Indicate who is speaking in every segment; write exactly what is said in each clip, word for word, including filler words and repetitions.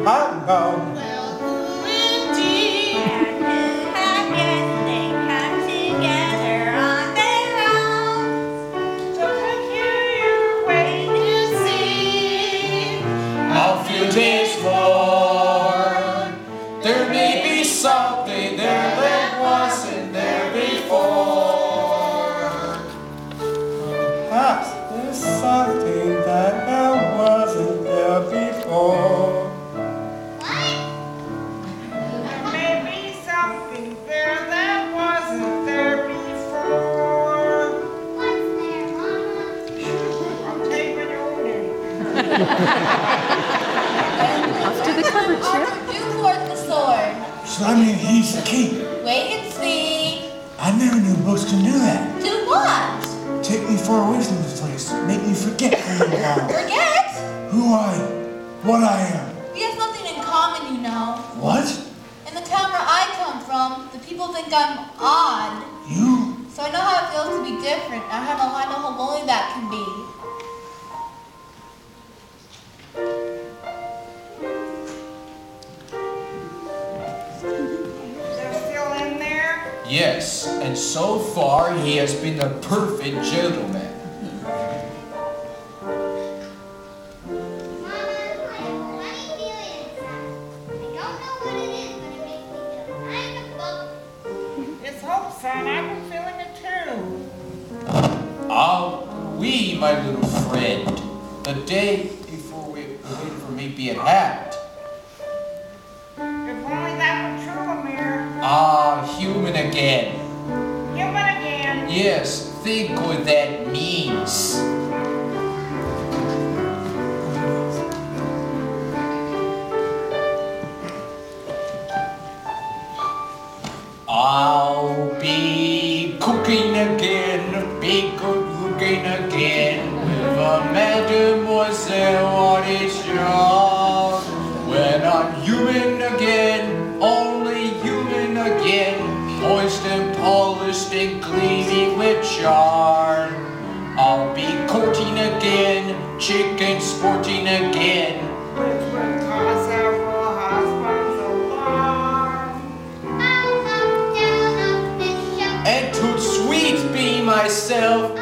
Speaker 1: I know.
Speaker 2: Well, who indeed? And who I guess they come together on their own. So peculiar way to see.
Speaker 3: I'll feel this more. There may be something there that wasn't there before.
Speaker 1: Perhaps there's something that there wasn't there before.
Speaker 2: There may be something there that wasn't there before. What's there, Mama? I'm taking your name.
Speaker 4: Off to the cover, Chip.
Speaker 5: Do forth the sword.
Speaker 1: So I mean, he's the king.
Speaker 5: Wait and see.
Speaker 1: I never knew books could do that.
Speaker 5: Do what?
Speaker 1: Take me far away from this place. Make me forget who you are.
Speaker 5: Forget?
Speaker 1: Who I am. What I am.
Speaker 5: We have something in common, you know.
Speaker 1: What?
Speaker 5: In the town where I come from, the people think I'm odd.
Speaker 1: You?
Speaker 5: So I know how it feels to be different. I know, I know how lonely that can be.
Speaker 2: They're still in there?
Speaker 3: Yes, and so far he has been a perfect gentleman.
Speaker 2: It's hope, son. I've been feeling it too.
Speaker 3: Ah, oui, my little friend. The day before we waited for me being hacked.
Speaker 2: If only that were true, Amir.
Speaker 3: Ah, human again.
Speaker 2: Human again.
Speaker 3: Yes, think what that means. I'll be cooking again, be good looking again, with a mademoiselle on his job. When I'm human again, only human again, moist and polished and gleaming with charm. I'll be courting again, chicken sporting again.
Speaker 2: Which would cause several husbands alarm.
Speaker 3: And twould sweet be myself.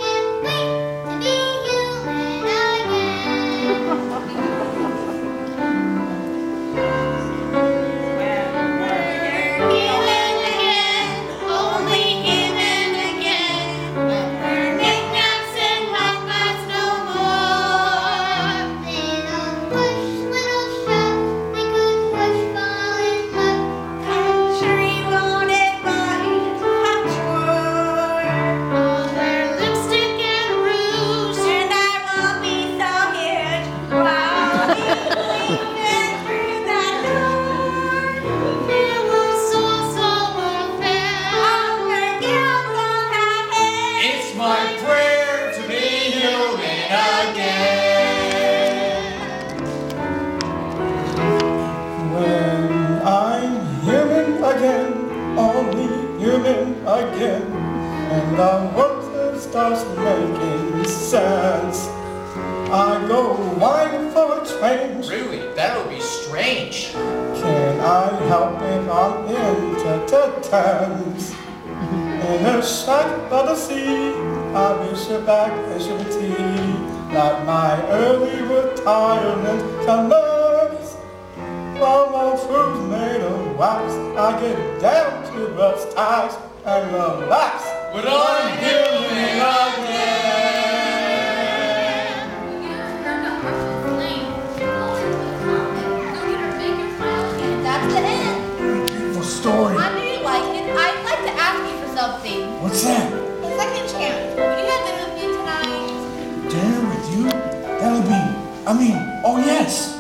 Speaker 1: Again, and the world starts making sense. I go whining for a change.
Speaker 3: Really, that'll be strange.
Speaker 1: Can I help it? I'm intertents. In a shack by the sea, I wish you back and your tea. Like my early retirement colors. From all fruit made of wax, I get down to rust ties and relax.
Speaker 3: But I'm human again.
Speaker 5: That's the end.
Speaker 1: Beautiful story.
Speaker 5: I knew you'd like it. I'd like to ask you for something.
Speaker 1: What's that?
Speaker 5: Second chance. Would you have dinner with me tonight?
Speaker 1: Dinner with you? That'll be, I mean, oh yes.